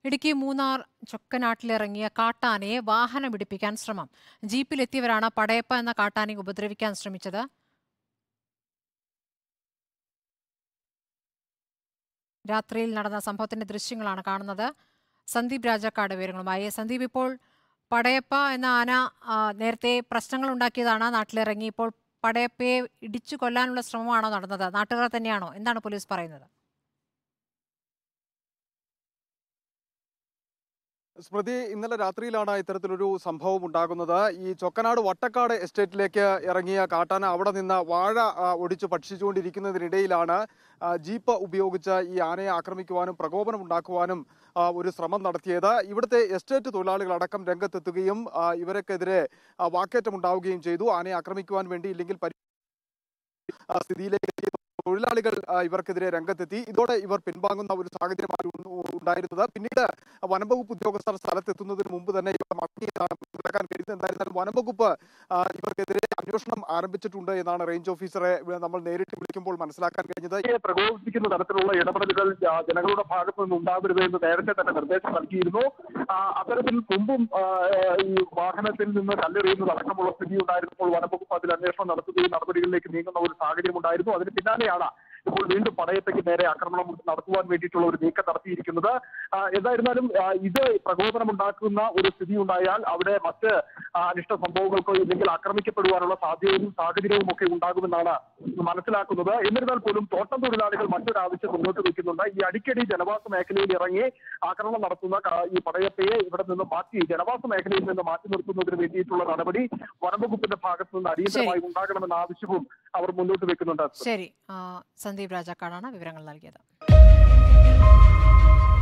ഇടുക്കി മൂന്നാർ ചൊക്കനാട്ടിലിറങ്ങിയ കാട്ടാനയെ വാഹനമിടിപ്പിക്കാൻ ശ്രമം. ജീപ്പിലെത്തിയവരാണ് പടയപ്പ എന്ന കാട്ടാനയെ ഉപദ്രവിക്കാൻ ശ്രമിച്ചത്. രാത്രിയിൽ നടന്ന സംഭവത്തിന്റെ ദൃശ്യങ്ങളാണ് കാണുന്നത്. സന്ദീപ് രാജാക്കാട് വിവരങ്ങളുമായി. സന്ദീപ്, ഇപ്പോൾ പടയപ്പ എന്ന ആന നേരത്തെ പ്രശ്നങ്ങൾ ഉണ്ടാക്കിയതാണ്, നാട്ടിലിറങ്ങി. ഇപ്പോൾ പടയപ്പയെ ഇടിച്ചു കൊല്ലാനുള്ള ശ്രമമാണോ നടന്നത്? നാട്ടുകാർ തന്നെയാണോ? എന്താണ് പോലീസ് പറയുന്നത്? സ്മൃതി, ഇന്നലെ രാത്രിയിലാണ് ഇത്തരത്തിലൊരു സംഭവം ഉണ്ടാകുന്നത്. ഈ ചൊക്കനാട് വട്ടക്കാട് എസ്റ്റേറ്റിലേക്ക് ഇറങ്ങിയ കാട്ടാന അവിടെ നിന്ന് വാഴ ഒടിച്ച് ഭക്ഷിച്ചുകൊണ്ടിരിക്കുന്നതിനിടയിലാണ് ജീപ്പ് ഉപയോഗിച്ച് ഈ ആനയെ ആക്രമിക്കുവാനും പ്രകോപനം ഉണ്ടാക്കുവാനും ഒരു ശ്രമം നടത്തിയത്. ഇവിടുത്തെ എസ്റ്റേറ്റ് തൊഴിലാളികളടക്കം രംഗത്തെത്തുകയും ഇവർക്കെതിരെ വാക്കേറ്റമുണ്ടാവുകയും ചെയ്തു. ആനയെ ആക്രമിക്കുവാൻ വേണ്ടി ഇല്ലെങ്കിൽ സ്ഥിതിയിലേക്ക് തൊഴിലാളികൾ ഇവർക്കെതിരെ രംഗത്തെത്തി. ഇതോടെ ഇവർ പിൻവാങ്ങുന്ന ഒരു സാഹചര്യമാണ് ഉണ്ടായിരുന്നത്. പിന്നീട് വനംവകുപ്പ് ഉദ്യോഗസ്ഥർ സ്ഥലത്തെത്തുന്നതിന് മുമ്പ് തന്നെ ഇവർ മടങ്ങിയതാണ് മനസ്സിലാക്കാൻ കഴിയുന്നത്. എന്തായിരുന്നാലും വനംവകുപ്പ് ഇവർക്കെതിരെ അന്വേഷണം ആരംഭിച്ചിട്ടുണ്ട് എന്നാണ് റേഞ്ച് ഓഫീസറെ നമ്മൾ നേരിട്ട് വിളിക്കുമ്പോൾ മനസ്സിലാക്കാൻ കഴിഞ്ഞത്. പ്രകോപിപ്പിക്കുന്ന തരത്തിലുള്ള ഇടപെടലുകൾ ജനങ്ങളുടെ ഭാഗത്തു നിന്ന് ഉണ്ടാവരുത് എന്ന് നേരത്തെ തന്നെ നിർദ്ദേശം നൽകിയിരുന്നു. അത്തരത്തിൽ മുമ്പും ഈ വാഹനത്തിൽ നിന്ന് കല്ലെറിയുന്നത് അടക്കമുള്ള സ്ഥിതി ഉണ്ടായിരുന്നപ്പോൾ വനംവകുപ്പ് അതിൽ അന്വേഷണം നടത്തുകയും നടപടികളിലേക്ക് നീങ്ങുന്ന ഒരു സാഹചര്യം ഉണ്ടായിരുന്നു. അതിന് പിന്നാലെയാണ് ഇപ്പോൾ വീണ്ടും പടയപ്പയ്ക്ക് നേരെ ആക്രമണം നടത്തുവാൻ വേണ്ടിയിട്ടുള്ള ഒരു നീക്കം നടത്തിയിരിക്കുന്നത്. എന്തായിരുന്നാലും ഇത് പ്രകോപനമുണ്ടാക്കുന്ന ഒരു സ്ഥിതി ഉണ്ടായാൽ അവിടെ മറ്റ് അനിഷ്ട സംഭവങ്ങൾക്കോ ഇല്ലെങ്കിൽ ആക്രമിക്കപ്പെടുവാനുള്ള സാഹചര്യവും ഒക്കെ ഉണ്ടാകുമെന്നാണ് മനസ്സിലാക്കുന്നത്. എന്നിരുന്നാൽ പോലും തോട്ടം തൊഴിലാളികൾ മറ്റൊരാവശ്യം മുന്നോട്ട് വയ്ക്കുന്നുണ്ട്. ഈ അടിക്കടി ജനവാസ മേഖലയിൽ ഇറങ്ങി ആക്രമണം നടത്തുന്ന ഈ പടയപ്പയെ ഇവിടെ നിന്ന് മാറ്റി ജനവാസ മേഖലയിൽ നിന്ന് മാറ്റി നിർത്തുന്നതിന് വേണ്ടിയിട്ടുള്ള നടപടി വനംവകുപ്പിന്റെ ഭാഗത്തു നിന്ന് അടിയന്തരമായി ഉണ്ടാകണമെന്ന ആവശ്യവും അവർ മുന്നോട്ട് വെക്കുന്നുണ്ട്. ശരി, സന്ദീപ് രാജാക്കാടാണ് വിവരങ്ങൾ നൽകിയത്.